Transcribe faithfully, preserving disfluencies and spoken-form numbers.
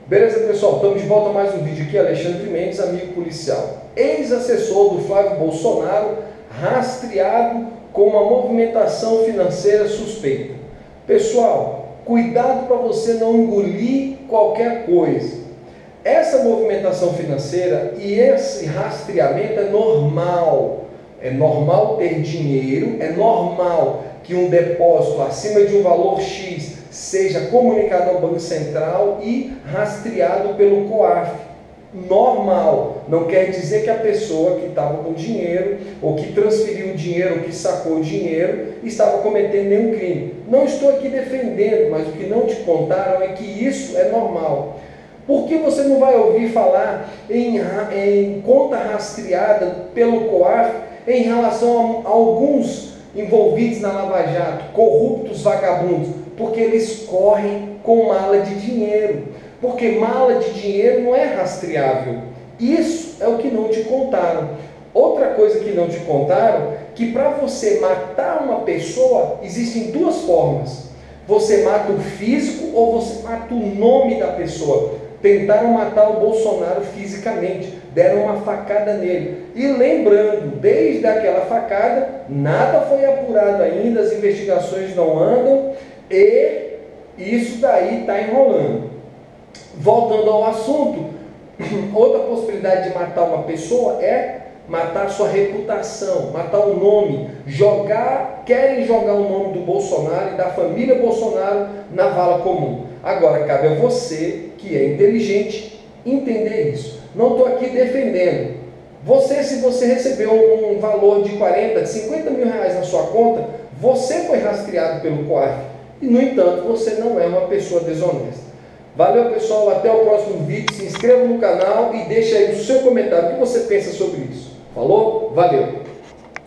Beleza, pessoal? Estamos de volta a mais um vídeo aqui. Alexandre Mendes, amigo policial. Ex-assessor do Flávio Bolsonaro, rastreado com uma movimentação financeira suspeita. Pessoal, cuidado para você não engolir qualquer coisa. Essa movimentação financeira e esse rastreamento é normal. É normal ter dinheiro, é normal que um depósito acima de um valor X seja comunicado ao Banco Central e rastreado pelo COAF. Normal. Não quer dizer que a pessoa que estava com dinheiro, ou que transferiu o dinheiro, ou que sacou o dinheiro, estava cometendo nenhum crime. Não estou aqui defendendo, mas o que não te contaram é que isso é normal. Por que você não vai ouvir falar em, em conta rastreada pelo COAF em relação a, a alguns envolvidos na Lava Jato, corruptos vagabundos? Porque eles correm com mala de dinheiro. Porque mala de dinheiro não é rastreável. Isso é o que não te contaram. Outra coisa que não te contaram, que para você matar uma pessoa, existem duas formas. Você mata o físico ou você mata o nome da pessoa. Tentaram matar o Bolsonaro fisicamente, deram uma facada nele. E lembrando, desde aquela facada, nada foi apurado ainda, as investigações não andam e isso daí está enrolando. Voltando ao assunto, outra possibilidade de matar uma pessoa é matar a sua reputação, matar o nome, jogar, querem jogar o nome do Bolsonaro e da família Bolsonaro na vala comum. Agora, cabe a você, que é inteligente, entender isso. Não estou aqui defendendo. Você, se você recebeu um valor de quarenta, de cinquenta mil reais na sua conta, você foi rastreado pelo COAF. E, no entanto, você não é uma pessoa desonesta. Valeu, pessoal. Até o próximo vídeo. Se inscreva no canal e deixe aí o seu comentário. O que você pensa sobre isso? Falou? Valeu!